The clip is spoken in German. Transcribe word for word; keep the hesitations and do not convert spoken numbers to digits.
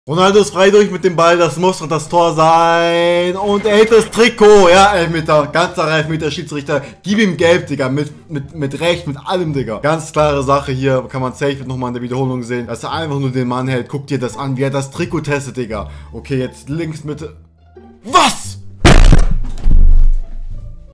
Ronaldo ist frei durch mit dem Ball, das muss doch das Tor sein. Und er hält das Trikot. Ja, Elfmeter, ganz klarer Elfmeter, Schiedsrichter. Gib ihm gelb, Digga, mit, mit, mit Recht, mit allem, Digga. Ganz klare Sache hier, kann man safe nochmal in der Wiederholung sehen, dass er einfach nur den Mann hält. Guck dir das an, wie er das Trikot testet, Digga. Okay, jetzt links, Mitte. Was?